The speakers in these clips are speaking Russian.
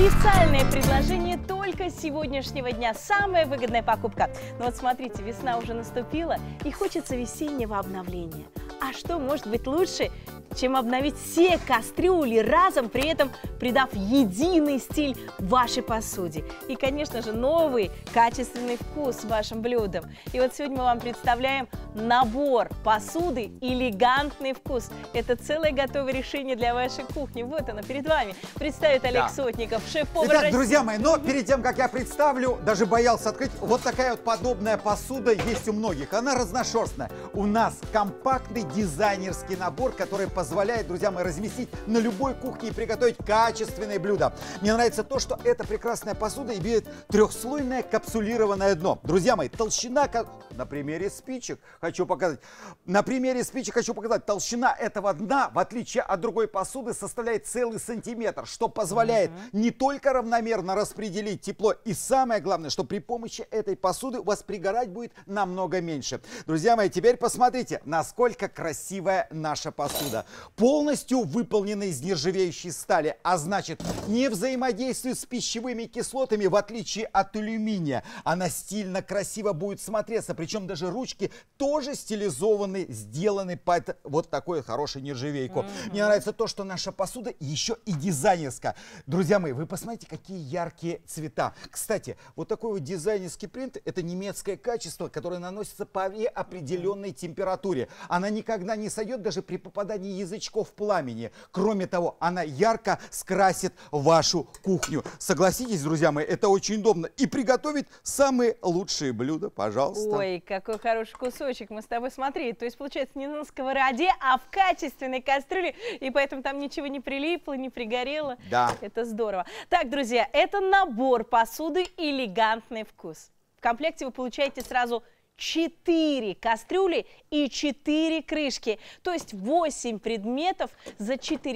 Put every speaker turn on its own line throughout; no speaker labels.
Специальное предложение только с сегодняшнего дня. Самая выгодная покупка. Но вот смотрите, весна уже наступила и хочется весеннего обновления. А что может быть лучше, чем обновить все кастрюли разом, при этом придав единый стиль вашей посуде? И, конечно же, новый качественный вкус вашим блюдам. И вот сегодня мы вам представляем набор посуды «Элегантный вкус». Это целое готовое решение для вашей кухни. Вот оно перед вами. Представит Олег Сотников, шеф-повар России.
Друзья мои, но перед тем, как я представлю, даже боялся открыть, вот такая вот подобная посуда есть у многих. Она разношерстная. У нас компактный дизайнерский набор, который позволяет, друзья мои, разместить на любой кухне и приготовить качественные блюда. Мне нравится то, что эта прекрасная посуда имеет трехслойное капсулированное дно. Друзья мои, толщина, на примере спичек хочу показать. На примере спичек хочу показать, толщина этого дна, в отличие от другой посуды, составляет целый сантиметр, что позволяет не только равномерно распределить тепло, и самое главное, что при помощи этой посуды у вас пригорать будет намного меньше. Друзья мои, теперь посмотрите, насколько красивая наша посуда. Полностью выполнена из нержавеющей стали, а значит, не взаимодействует с пищевыми кислотами, в отличие от алюминия. Она стильно, красиво будет смотреться, причем даже ручки тоже стилизованы, сделаны под вот такую хорошую нержавейку. Мне нравится то, что наша посуда еще и дизайнерская. Друзья мои, вы посмотрите, какие яркие цвета. Кстати, вот такой вот дизайнерский принт – это немецкое качество, которое наносится по определенной температуре. Она никогда не сойдет даже при попадании язычков пламени. Кроме того, она ярко скрасит вашу кухню. Согласитесь, друзья мои, это очень удобно. И приготовить самые лучшие блюда, пожалуйста.
Ой, какой хороший кусочек мы с тобой, смотри. То есть, получается, не на сковороде, а в качественной кастрюле. И поэтому там ничего не прилипло, не пригорело.
Да.
Это здорово. Так, друзья, это набор посуды «Элегантный вкус». В комплекте вы получаете сразу 4 кастрюли и 4 крышки, то есть 8 предметов за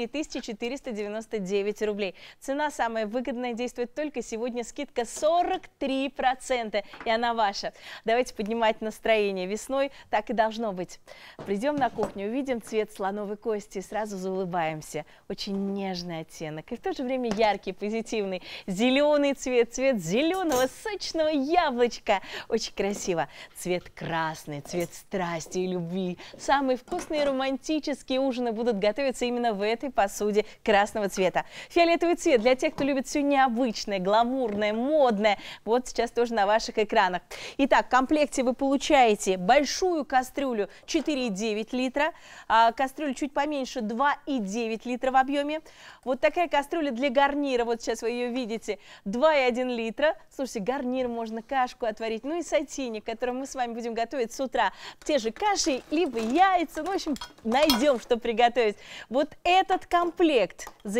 4499 рублей. Цена самая выгодная, действует только сегодня, скидка 43%, и она ваша. Давайте поднимать настроение. Весной так и должно быть. Придем на кухню, увидим цвет слоновой кости и сразу заулыбаемся. Очень нежный оттенок и в то же время яркий, позитивный. Зеленый цвет, цвет зеленого сочного яблочка. Очень красиво. Цвет красный, цвет страсти и любви. Самые вкусные и романтические ужины будут готовиться именно в этой посуде красного цвета. Фиолетовый цвет для тех, кто любит все необычное, гламурное, модное. Вот сейчас тоже на ваших экранах. Итак, в комплекте вы получаете большую кастрюлю 4,9 литра, кастрюлю чуть поменьше 2,9 литра в объеме. Вот такая кастрюля для гарнира, вот сейчас вы ее видите, 2,1 литра. Слушайте, гарнир можно кашку отварить, ну и сотейник, который мы с вами будем готовить с утра. Те же каши, либо яйца, ну, в общем, найдем, что приготовить. Вот этот комплект за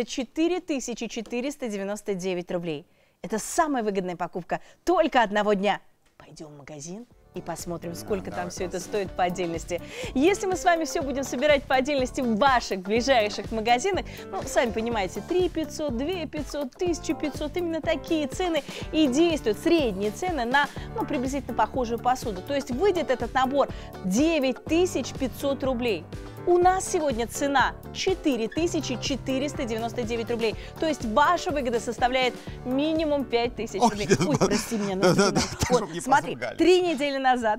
4499 рублей. Это самая выгодная покупка только одного дня. Пойдем в магазин и посмотрим, сколько там все это стоит по отдельности. Если мы с вами все будем собирать по отдельности в ваших ближайших магазинах, ну, сами понимаете, 3 500, 2 500, 1500, именно такие цены и действуют, средние цены на, ну, приблизительно похожую посуду. То есть выйдет этот набор 9500 рублей. У нас сегодня цена 4499 рублей. То есть ваша выгода составляет минимум 5000 рублей. Ой, прости меня. Вот, смотри, 3 недели назад,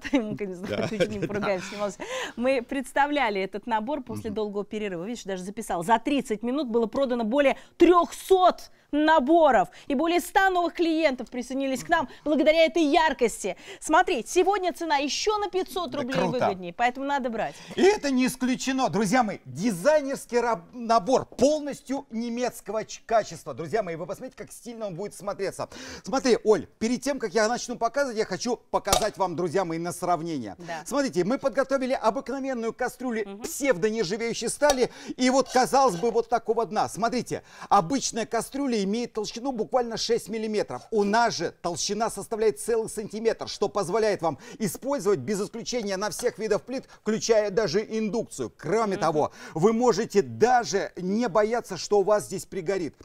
мы представляли этот набор после долгого перерыва. Видишь, даже записал. За 30 минут было продано более 300 наборов. И более 100 новых клиентов присоединились к нам благодаря этой яркости. Смотри, сегодня цена еще на 500 рублей выгоднее, поэтому надо брать.
И это не исключено. Друзья мои, дизайнерский набор полностью немецкого качества. Друзья мои, вы посмотрите, как стильно он будет смотреться. Смотри, Оль, перед тем, как я начну показывать, я хочу показать вам, друзья мои, на сравнение. Да. Смотрите, мы подготовили обыкновенную кастрюлю псевдонержавеющей стали. И вот, казалось бы, вот такого дна. Смотрите, обычная кастрюля имеет толщину буквально 6 миллиметров. У нас же толщина составляет целый сантиметр, что позволяет вам использовать без исключения на всех видах плит, включая даже индукцию. Кроме того, вы можете даже не бояться, что у вас здесь пригорит.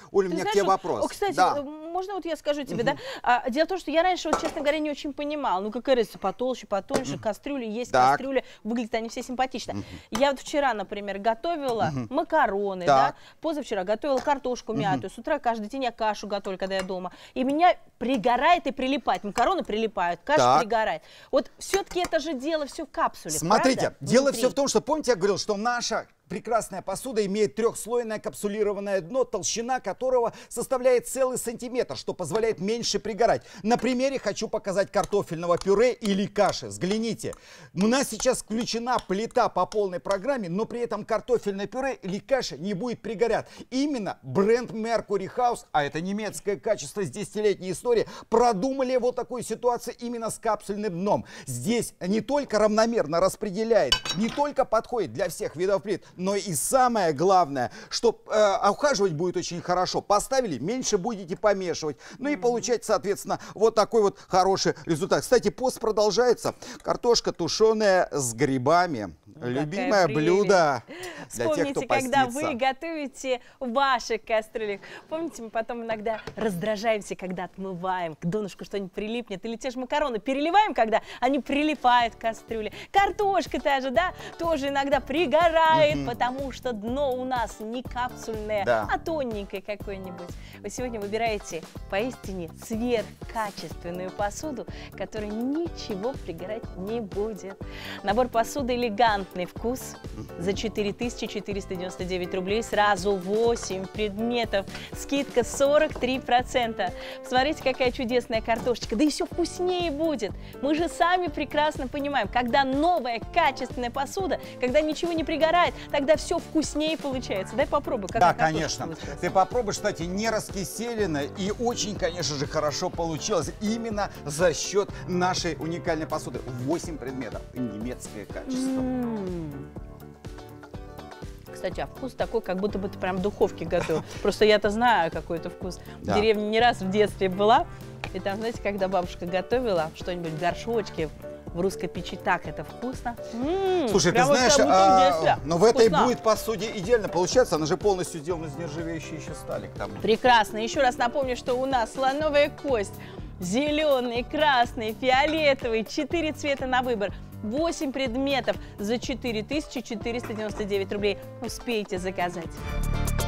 Оль, у
Ты
меня к
знаешь,
тебе
вот,
вопрос.
кстати,
Да.
можно вот я скажу тебе, да? Дело в том, что я раньше, вот, честно говоря, не очень понимала. Ну, какая разница, потолще, потоньше, кастрюли есть,
Так.
кастрюли, выглядят они все симпатично. Я вот вчера, например, готовила макароны,
Так.
да? Позавчера готовила картошку мятую, с утра каждый день я кашу готовлю, когда я дома. И меня пригорает и прилипает. Макароны прилипают, каша
Так.
пригорает. Вот все-таки это же дело все в капсуле,
Смотрите,
правда?
дело
Внутри.
все в том, что, помните, я говорил, что наша прекрасная посуда имеет трехслойное капсулированное дно, толщина которого составляет целый сантиметр, что позволяет меньше пригорать. На примере хочу показать картофельного пюре или каши. Взгляните, у нас сейчас включена плита по полной программе, но при этом картофельное пюре или каша не будет пригорать. Именно бренд Mercury House, а это немецкое качество с 10-летней историей, продумали вот такую ситуацию именно с капсульным дном. Здесь не только равномерно распределяет, не только подходит для всех видов плит, но и самое главное, что ухаживать будет очень хорошо. Поставили, меньше будете помешивать. Ну и получать, соответственно, вот такой вот хороший результат. Кстати, пост продолжается. Картошка тушеная с грибами. Любимое блюдо для тех,
Вспомните,
кто
когда
постится.
вы готовите в ваших кастрюлях. Помните, мы потом иногда раздражаемся, когда отмываем, к донышку что-нибудь прилипнет. Или те же макароны переливаем, когда они прилипают к кастрюле. Картошка та же, да, тоже иногда пригорает, потому что дно у нас не капсульное,
Да.
а тоненькое какое-нибудь. Вы сегодня выбираете поистине сверхкачественную посуду, которая ничего пригорать не будет. Набор посуды «Элегантный вкус» за 4499 рублей. Сразу 8 предметов. Скидка 43%. Смотрите, какая чудесная картошечка. Да и все вкуснее будет. Мы же сами прекрасно понимаем, когда новая качественная посуда, когда ничего не пригорает, тогда все вкуснее получается. Дай попробуй. Как
Да,
картошка
конечно.
получилась.
Ты попробуй, кстати, не раскиселено и очень, конечно же, хорошо получилось. Именно за счет нашей уникальной посуды. 8 предметов. Немецкое качество.
Кстати, а вкус такой, как будто бы ты прям в духовке готовил. Просто я-то знаю, какой это вкус.
Да.
В деревне не раз в детстве была. И там, знаете, когда бабушка готовила что-нибудь в горшочке, в русской печи, так это вкусно.
Слушай, ты
прям вот
знаешь,
как будто в детстве.
но в этой
Вкусно.
будет посуде идеально получаться. Она же полностью сделана из нержавеющей еще стали к тому.
Прекрасно. Еще раз напомню, что у нас слоновая кость. Зеленый, красный, фиолетовый. 4 цвета на выбор. 8 предметов за 4499 рублей. Успейте заказать.